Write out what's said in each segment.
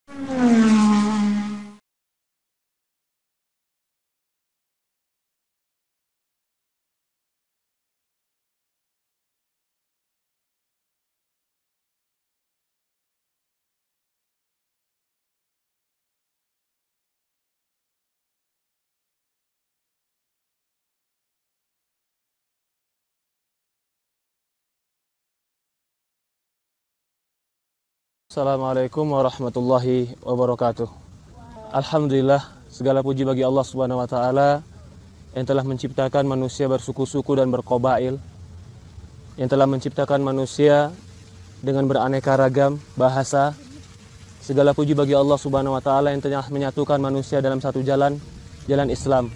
Assalamualaikum warahmatullahi wabarakatuh. Alhamdulillah, segala puji bagi Allah Subhanahu wa taala yang telah menciptakan manusia bersuku-suku dan berqabail, yang telah menciptakan manusia dengan beraneka ragam bahasa. Segala puji bagi Allah Subhanahu wa taala yang telah menyatukan manusia dalam satu jalan Islam.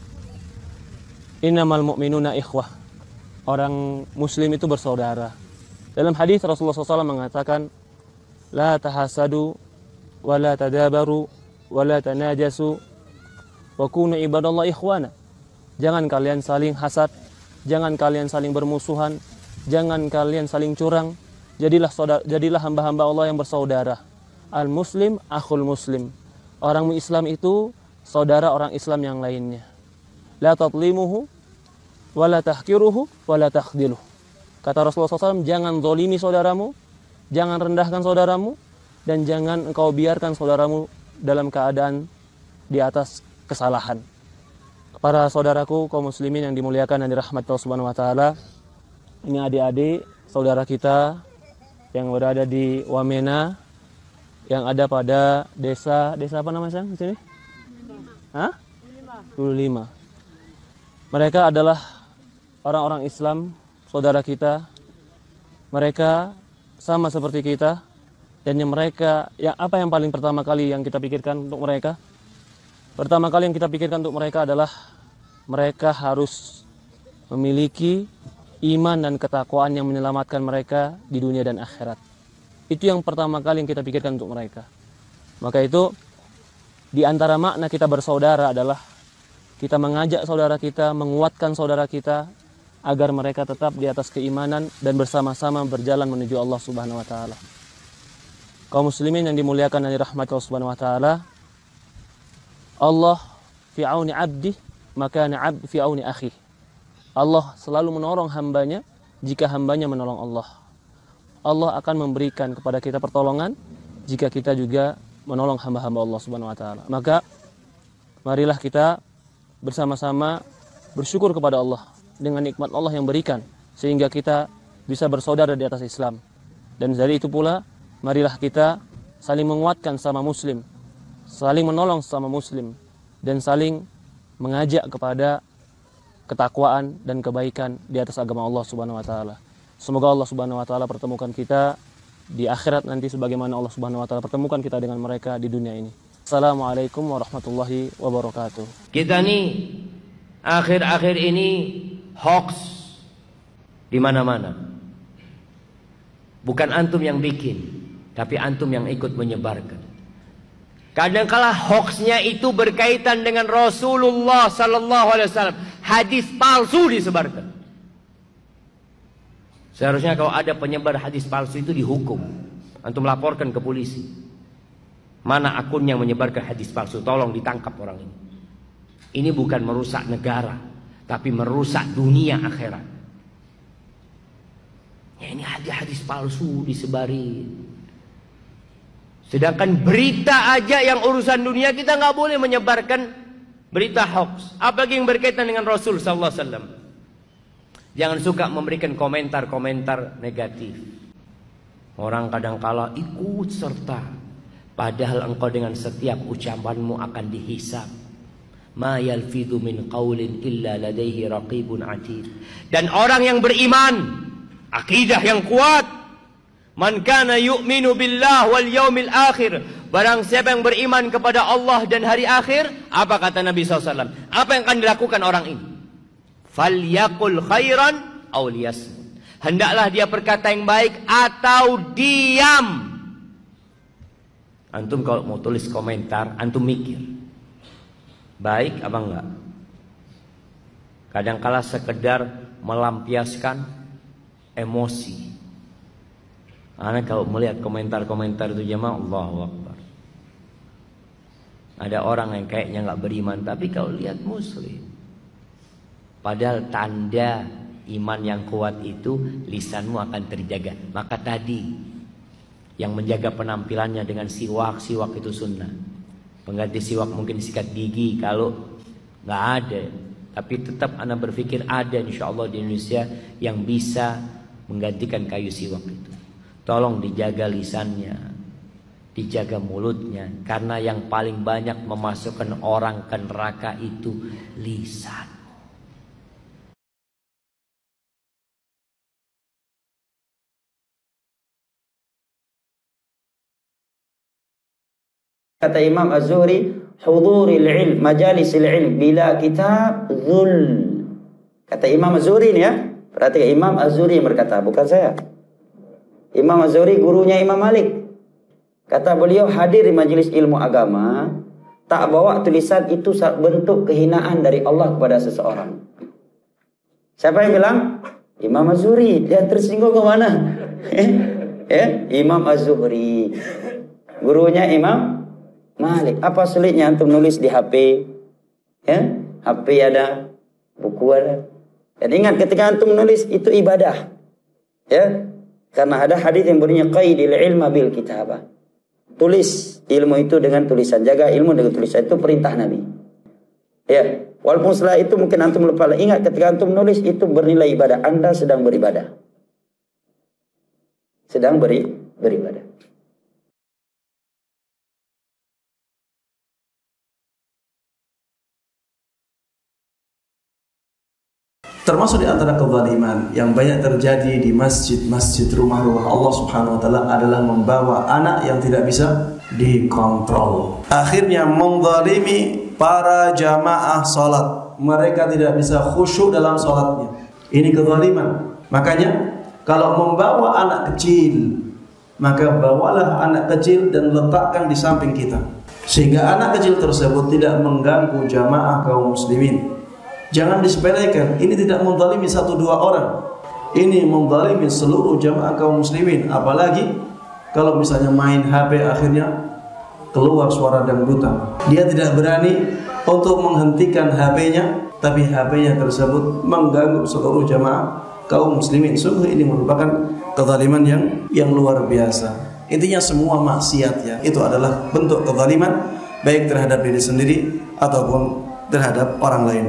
Innamal mu'minuna ikhwah. Orang muslim itu bersaudara. Dalam hadis Rasulullah SAW mengatakan, la tahasadu wa la tadabaru wa la tanajasu wa kunu ibadallah ikhwana. Jangan kalian saling hasad, jangan kalian saling bermusuhan, jangan kalian saling curang. Jadilah hamba-hamba Allah yang bersaudara. Al muslim akhul muslim. Orang Islam itu saudara orang Islam yang lainnya. La tatlimuhu wa la tahkiruhu wa la takhdiluh. Kata Rasulullah SAW, jangan zalimi saudaramu, jangan rendahkan saudaramu, dan jangan engkau biarkan saudaramu dalam keadaan di atas kesalahan. Para saudaraku kaum muslimin yang dimuliakan dan dirahmati Allah Subhanahu wa taala, ini adik-adik saudara kita yang berada di Wamena, yang ada pada desa apa namanya di sini? Hah? 25. Mereka adalah orang-orang Islam, saudara kita. Mereka sama seperti kita, dan apa yang paling pertama kali yang kita pikirkan untuk mereka? Pertama kali yang kita pikirkan untuk mereka adalah mereka harus memiliki iman dan ketakwaan yang menyelamatkan mereka di dunia dan akhirat. Itu yang pertama kali yang kita pikirkan untuk mereka. Maka itu di antara makna kita bersaudara adalah kita mengajak saudara kita, menguatkan saudara kita agar mereka tetap di atas keimanan dan bersama-sama berjalan menuju Allah Subhanahu wa taala. Kaum muslimin yang dimuliakan dan dirahmati Allah Subhanahu wa taala, Allah fi auni 'abdi maka 'abd fi auni akhi. Allah selalu menolong hambanya jika hambanya menolong Allah. Allah akan memberikan kepada kita pertolongan jika kita juga menolong hamba-hamba Allah Subhanahu wa taala. Maka marilah kita bersama-sama bersyukur kepada Allah dengan nikmat Allah yang berikan sehingga kita bisa bersaudara di atas Islam. Dan dari itu pula marilah kita saling menguatkan sama muslim, saling menolong sama muslim, dan saling mengajak kepada ketakwaan dan kebaikan di atas agama Allah Subhanahu wa taala. Semoga Allah Subhanahu wa taala pertemukan kita di akhirat nanti sebagaimana Allah Subhanahu wa taala pertemukan kita dengan mereka di dunia ini. Assalamualaikum warahmatullahi wabarakatuh. Kita nih akhir-akhir ini hoax di mana-mana. Bukan antum yang bikin, tapi antum yang ikut menyebarkan. Kadang-kala hoaxnya itu berkaitan dengan Rasulullah sallallahu alaihi wasallam. Hadis palsu disebarkan. Seharusnya kalau ada penyebar hadis palsu itu dihukum. Antum laporkan ke polisi. Mana akun yang menyebarkan hadis palsu? Tolong ditangkap orang ini. Ini bukan merusak negara, tapi merusak dunia akhirat. Ya, ini hadis-hadis palsu disebarin. Sedangkan berita aja yang urusan dunia kita nggak boleh menyebarkan berita hoax. Apalagi yang berkaitan dengan Rasul sallallahu alaihi wasallam. Jangan suka memberikan komentar-komentar negatif. Orang kadang-kala ikut serta, padahal engkau dengan setiap ucapanmu akan dihisab. Ma yalfidhu min qaulin illa ladaihi raqibun atid. Dan orang yang beriman, akidah yang kuat, man kana yu'minu billah wal yaumil akhir, barang siapa yang beriman kepada Allah dan hari akhir, apa kata Nabi SAW? Apa yang akan dilakukan orang ini? Falyaqul khairan aw liyasmut. Hendaklah dia berkata yang baik atau diam. Antum kalau mau tulis komentar, antum mikir baik apa enggak? Kadangkala sekedar melampiaskan emosi. Karena kalau melihat komentar-komentar itu jemaah, Allahu Akbar, Ada orang yang kayaknya nggak beriman, tapi kalau lihat muslim. Padahal tanda iman yang kuat itu lisanmu akan terjaga. Maka tadi yang menjaga penampilannya dengan siwak itu sunnah. Pengganti siwak mungkin sikat gigi kalau nggak ada. Tapi tetap ana berpikir ada insya Allah di Indonesia yang bisa menggantikan kayu siwak itu. Tolong dijaga lisannya, dijaga mulutnya, karena yang paling banyak memasukkan orang ke neraka itu lisan. Kata Imam Az-Zuhri, huduril ilm, majalisil ilm bila kitab zul. Kata Imam Az-Zuhri ini ya, perhatikan Imam Az-Zuhri yang berkata, bukan saya. Imam Az-Zuhri gurunya Imam Malik. Kata beliau, hadir di majelis ilmu agama, tak bawa tulisan itu bentuk kehinaan dari Allah kepada seseorang. Siapa yang bilang? Imam Az-Zuhri. Dia tersinggung ke mana? Imam Az-Zuhri. Gurunya Imam Malik. Apa sulitnya antum nulis di HP? HP ada, buku ada. Dan ingat ketika antum nulis itu ibadah. Karena ada hadis yang bunyinya qaidil ilma bil kitabah. Tulis ilmu itu dengan tulisan, jaga ilmu dengan tulisan, itu perintah Nabi. Walaupun setelah itu mungkin antum lupa. Ingat ketika antum nulis itu bernilai ibadah. Anda sedang beribadah. Sedang beribadah. Termasuk di antara kezaliman yang banyak terjadi di masjid-masjid rumah-rumah Allah Subhanahu wa taala adalah membawa anak yang tidak bisa dikontrol. Akhirnya menzalimi para jamaah salat. Mereka tidak bisa khusyuk dalam salatnya. Ini kezaliman. Makanya kalau membawa anak kecil, maka bawalah anak kecil dan letakkan di samping kita, sehingga anak kecil tersebut tidak mengganggu jamaah kaum muslimin. Jangan disepelekan. Ini tidak menzalimi 1-2 orang. Ini menzalimi seluruh jamaah kaum muslimin. Apalagi kalau misalnya main HP akhirnya keluar suara dangdutan. Dia tidak berani untuk menghentikan HP-nya, tapi HP-nya tersebut mengganggu seluruh jamaah kaum muslimin. Sungguh ini merupakan kezaliman yang luar biasa. Intinya semua maksiat ya, itu adalah bentuk kezaliman, baik terhadap diri sendiri ataupun terhadap orang lain.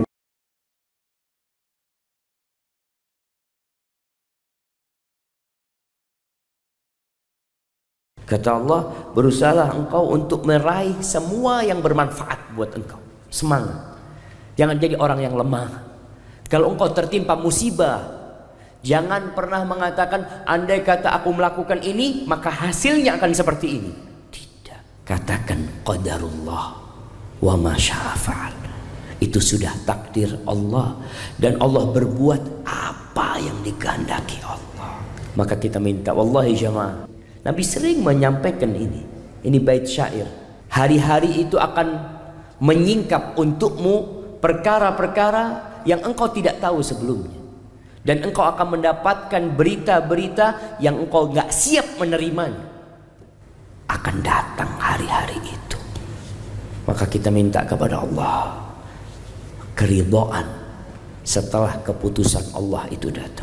Kata Allah, berusahalah engkau untuk meraih semua yang bermanfaat buat engkau. Semangat. Jangan jadi orang yang lemah. Kalau engkau tertimpa musibah, jangan pernah mengatakan, andai kata aku melakukan ini, maka hasilnya akan seperti ini. Tidak. Katakan, qadarullah wa ma syaa fa'al. Itu sudah takdir Allah. Dan Allah berbuat apa yang dikehendaki Allah. Maka kita minta, wallahi jamaah, Nabi sering menyampaikan ini. Ini bait syair. Hari-hari itu akan menyingkap untukmu perkara-perkara yang engkau tidak tahu sebelumnya. Dan engkau akan mendapatkan berita-berita yang engkau gak siap menerimanya. Akan datang hari-hari itu. Maka kita minta kepada Allah keridhaan setelah keputusan Allah itu datang.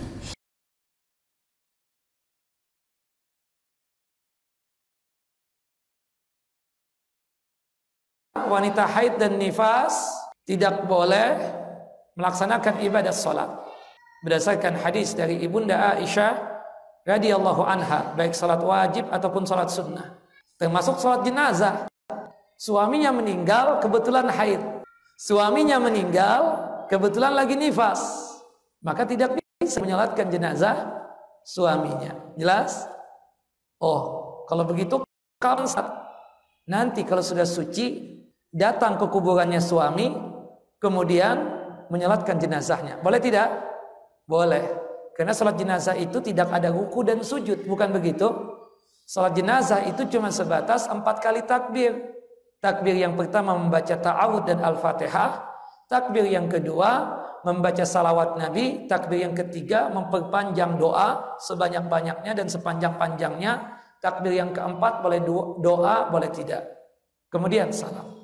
Wanita haid dan nifas tidak boleh melaksanakan ibadah salat. Berdasarkan hadis dari Ibunda Aisyah radhiyallahu anha, baik salat wajib ataupun salat sunnah, termasuk salat jenazah. Suaminya meninggal kebetulan haid, suaminya meninggal kebetulan lagi nifas, maka tidak bisa menyolatkan jenazah suaminya. Jelas? Oh, kalau begitu kamu nanti kalau sudah suci datang ke kuburannya suami, kemudian menyolatkan jenazahnya. Boleh tidak? Boleh. Karena salat jenazah itu tidak ada ruku dan sujud, bukan begitu? Salat jenazah itu cuma sebatas 4 kali takbir. Takbir yang pertama membaca ta'awud dan al-fatihah. Takbir yang kedua membaca salawat Nabi. Takbir yang ketiga memperpanjang doa sebanyak-banyaknya dan sepanjang-panjangnya. Takbir yang keempat boleh doa, boleh tidak. Kemudian salam.